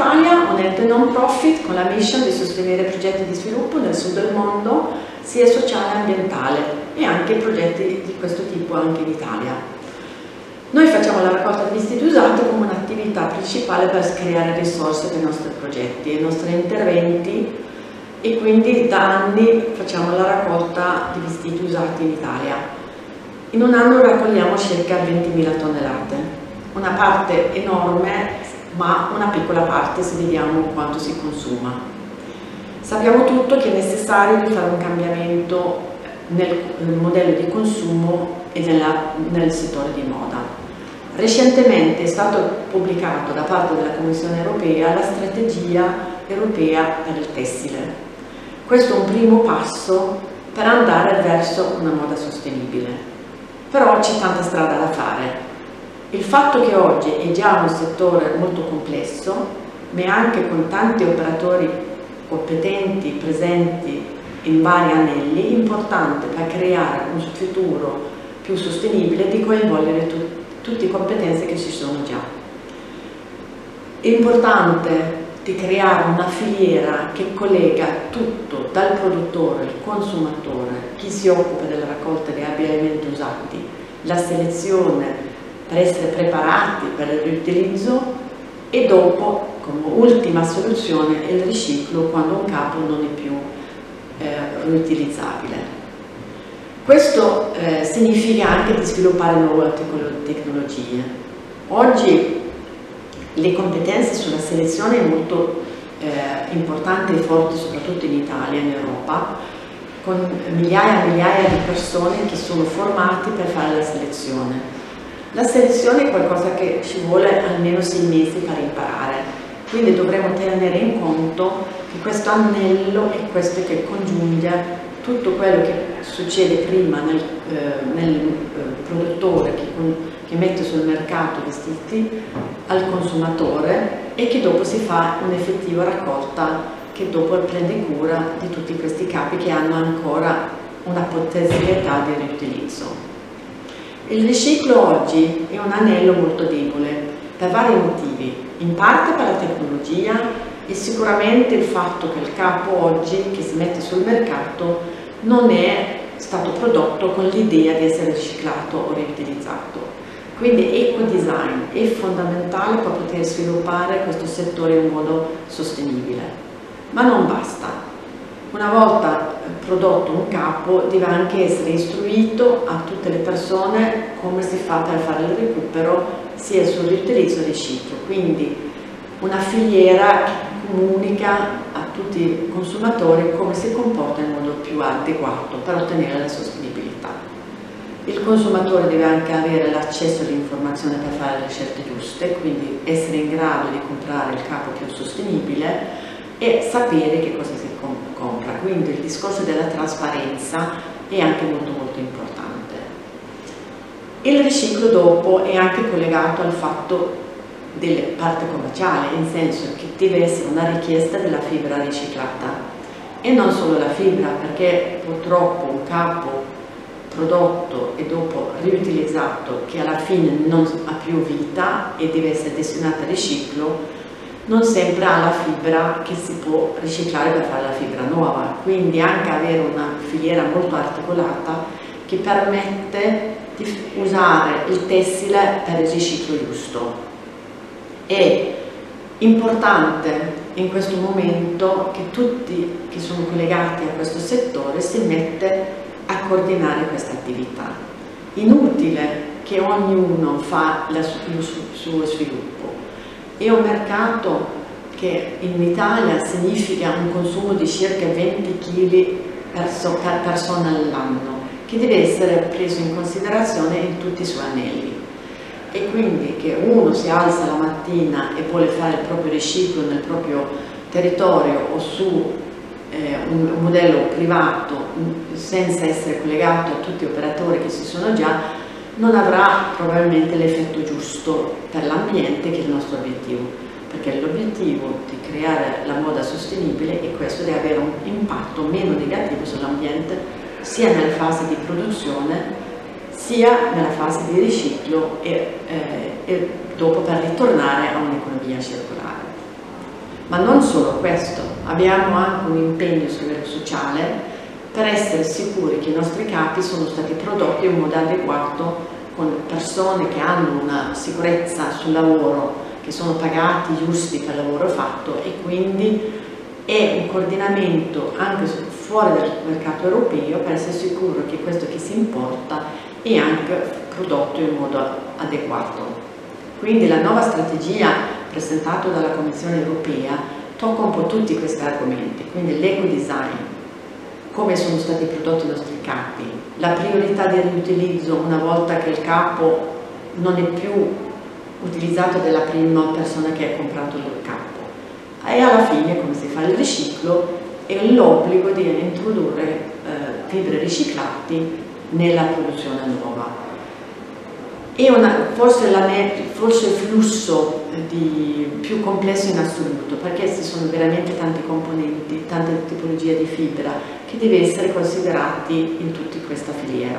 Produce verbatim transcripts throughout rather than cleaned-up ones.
Italia, un ente non profit con la mission di sostenere progetti di sviluppo nel sud del mondo, sia sociale che ambientale, e anche progetti di questo tipo anche in Italia. Noi facciamo la raccolta di vestiti usati come un'attività principale per creare risorse per i nostri progetti, i nostri interventi, e quindi da anni facciamo la raccolta di vestiti usati in Italia. In un anno raccogliamo circa ventimila tonnellate, una parte enorme, ma una piccola parte se vediamo quanto si consuma. Sappiamo tutto che è necessario di fare un cambiamento nel, nel modello di consumo e nella, nel settore di moda. Recentemente è stato pubblicato da parte della Commissione europea la strategia europea per il tessile. Questo è un primo passo per andare verso una moda sostenibile, però c'è tanta strada da fare. Il fatto che oggi è già un settore molto complesso, ma anche con tanti operatori competenti, presenti in vari anelli, è importante per creare un futuro più sostenibile di coinvolgere tu, tutte le competenze che ci sono già. È importante di creare una filiera che collega tutto, dal produttore, il consumatore, chi si occupa della raccolta di abbigliamenti usati, la selezione per essere preparati per il riutilizzo, e dopo, come ultima soluzione, il riciclo quando un capo non è più eh, riutilizzabile. Questo eh, significa anche di sviluppare nuove tecnologie. Oggi le competenze sulla selezione è molto eh, importante e forte, soprattutto in Italia e in Europa, con migliaia e migliaia di persone che sono formate per fare la selezione. La selezione è qualcosa che ci vuole almeno sei mesi per imparare, quindi dovremo tenere in conto che questo anello è questo che congiunge tutto quello che succede prima nel, eh, nel eh, produttore che, con, che mette sul mercato i vestiti al consumatore, e che dopo si fa un'effettiva raccolta che dopo prende cura di tutti questi capi che hanno ancora una potenzialità di riutilizzo. Il riciclo oggi è un anello molto debole per vari motivi, in parte per la tecnologia e sicuramente il fatto che il capo oggi che si mette sul mercato non è stato prodotto con l'idea di essere riciclato o riutilizzato. Quindi eco-design è fondamentale per poter sviluppare questo settore in modo sostenibile, ma non basta. Una volta prodotto un capo deve anche essere istruito a tutte le persone come si fa per fare il recupero sia sul riutilizzo che riciclo, quindi una filiera che comunica a tutti i consumatori come si comporta in modo più adeguato per ottenere la sostenibilità. Il consumatore deve anche avere l'accesso all'informazione per fare le scelte giuste, quindi essere in grado di comprare il capo più sostenibile e sapere che cosa si compra, quindi il discorso della trasparenza è anche molto molto importante. Il riciclo dopo è anche collegato al fatto della parte commerciale, in senso che deve essere una richiesta della fibra riciclata e non solo la fibra, perché purtroppo un capo prodotto e dopo riutilizzato che alla fine non ha più vita e deve essere destinato al riciclo non sempre ha la fibra che si può riciclare per fare la fibra nuova, quindi anche avere una filiera molto articolata che permette di usare il tessile per il riciclo giusto. È importante in questo momento che tutti che sono collegati a questo settore si mette a coordinare questa attività. Inutile che ognuno fa il suo sviluppo. È un mercato che in Italia significa un consumo di circa venti chili per persona all'anno, che deve essere preso in considerazione in tutti i suoi anelli. E quindi che uno si alza la mattina e vuole fare il proprio riciclo nel proprio territorio o su eh, un, un modello privato senza essere collegato a tutti gli operatori che ci sono già, non avrà probabilmente l'effetto giusto per l'ambiente che è il nostro obiettivo, perché l'obiettivo di creare la moda sostenibile è questo di avere un impatto meno negativo sull'ambiente sia nella fase di produzione sia nella fase di riciclo e, eh, e dopo per ritornare a un'economia circolare. Ma non solo questo, abbiamo anche un impegno sul livello sociale per essere sicuri che i nostri capi sono stati prodotti in modo adeguato, con persone che hanno una sicurezza sul lavoro, che sono pagati giusti per il lavoro fatto, e quindi è un coordinamento anche fuori dal mercato europeo per essere sicuro che questo che si importa è anche prodotto in modo adeguato. Quindi la nuova strategia presentata dalla Commissione europea tocca un po' tutti questi argomenti, quindi l'eco-design, come sono stati prodotti i nostri capi, la priorità del riutilizzo una volta che il capo non è più utilizzato dalla prima persona che ha comprato il capo, e alla fine come si fa il riciclo e l'obbligo di introdurre eh, fibre riciclati nella produzione nuova. È una, forse, la, forse il flusso di, più complesso in assoluto, perché ci sono veramente tanti componenti, tante tipologie di fibra che deve essere considerati in tutta questa filiera.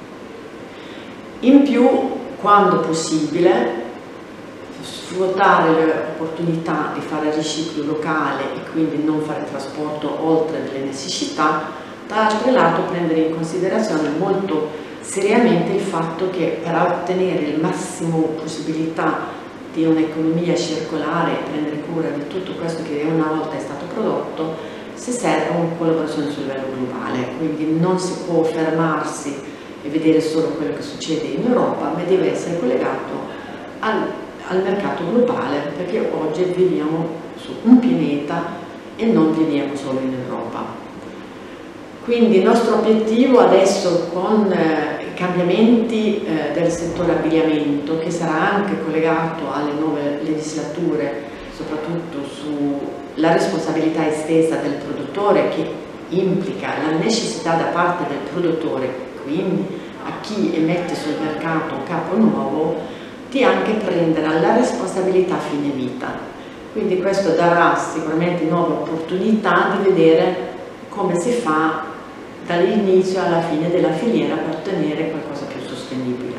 In più, quando possibile, sfruttare l'opportunità di fare riciclo locale e quindi non fare trasporto oltre le necessità, dall'altro lato prendere in considerazione molto seriamente il fatto che per ottenere il massimo possibilità di un'economia circolare e prendere cura di tutto questo che una volta è stato prodotto, si serve una collaborazione sul livello globale, quindi non si può fermarsi e vedere solo quello che succede in Europa, ma deve essere collegato al, al mercato globale, perché oggi viviamo su un pianeta e non viviamo solo in Europa. Quindi il nostro obiettivo adesso, con eh, i cambiamenti eh, del settore abbigliamento, che sarà anche collegato alle nuove legislature, soprattutto sulla responsabilità estesa del produttore, che implica la necessità da parte del produttore, quindi a chi emette sul mercato un capo nuovo, di anche prendere la responsabilità a fine vita. Quindi questo darà sicuramente nuove opportunità di vedere come si fa dall'inizio alla fine della filiera per ottenere qualcosa più sostenibile.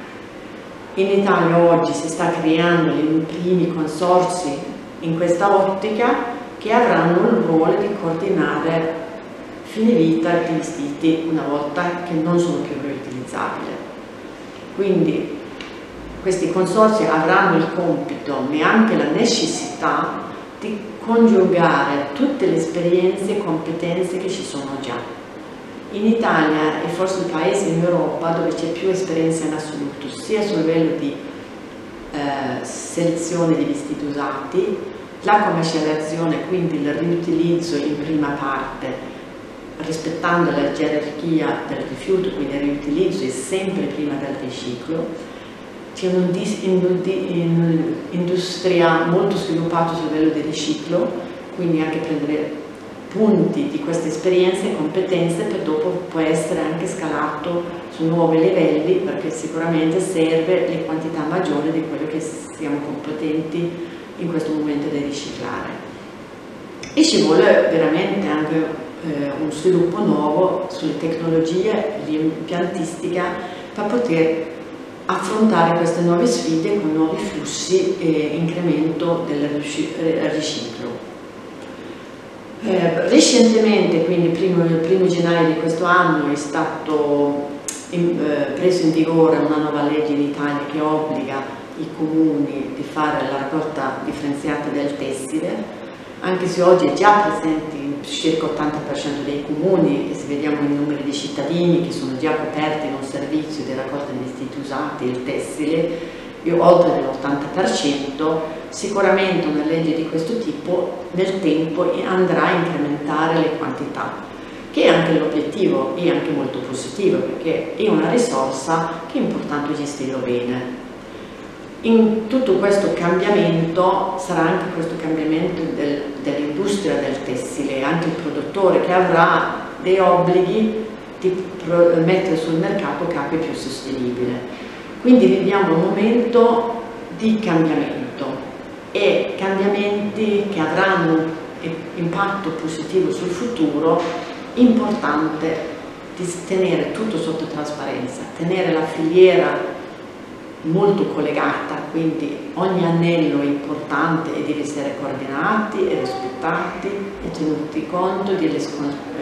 In Italia oggi si sta creando i primi consorzi in questa ottica che avranno il ruolo di coordinare fine vita di vestiti una volta che non sono più riutilizzabili. Quindi questi consorzi avranno il compito, ma anche la necessità di coniugare tutte le esperienze e competenze che ci sono già. In Italia è forse il paese in Europa dove c'è più esperienza in assoluto, sia sul livello di eh, selezione di vestiti usati, la commercializzazione, quindi il riutilizzo in prima parte, rispettando la gerarchia del rifiuto, quindi il riutilizzo è sempre prima del riciclo. C'è un'industria molto sviluppata sul livello del riciclo, quindi anche prendere punti di queste esperienze e competenze per dopo può essere anche scalato su nuovi livelli, perché sicuramente serve le quantità maggiori di quello che siamo competenti in questo momento di riciclare. E ci vuole veramente anche eh, un sviluppo nuovo sulle tecnologie, l'impiantistica, per poter affrontare queste nuove sfide con nuovi flussi e incremento del riciclo. Eh, recentemente, quindi il primo, il primo gennaio di questo anno, è stato in, eh, preso in vigore una nuova legge in Italia che obbliga i comuni di fare la raccolta differenziata del tessile, anche se oggi è già presente in circa l'ottanta per cento dei comuni, e se vediamo i numeri di cittadini che sono già coperti in un servizio di raccolta di vestiti usati, il tessile, oltre dell'ottanta per cento, sicuramente una legge di questo tipo nel tempo andrà a incrementare le quantità, che è anche l'obiettivo, è anche molto positivo, perché è una risorsa che è importante gestirlo bene. In tutto questo cambiamento sarà anche questo cambiamento del, dell'industria del tessile, anche il produttore che avrà dei obblighi di mettere sul mercato capi più sostenibili. Quindi viviamo un momento di cambiamento e cambiamenti che avranno impatto positivo sul futuro. Importante di tenere tutto sotto trasparenza, tenere la filiera molto collegata, quindi ogni anello è importante e deve essere coordinati e rispettati e tenuti conto delle eh,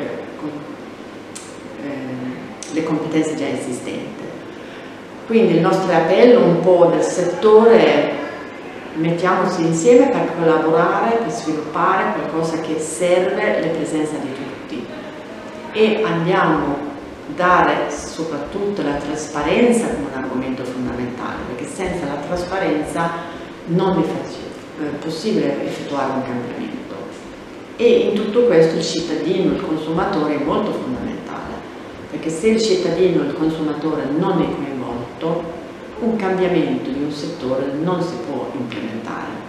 eh, le competenze già esistenti. Quindi il nostro appello un po' del settore è: mettiamoci insieme per collaborare, per sviluppare qualcosa che serve la presenza di tutti, e andiamo a dare soprattutto la trasparenza come un argomento fondamentale, perché senza la trasparenza non è possibile effettuare un cambiamento. E in tutto questo il cittadino, il consumatore è molto fondamentale, perché se il cittadino, il consumatore non è coinvolto, un cambiamento di un settore non si può implementare.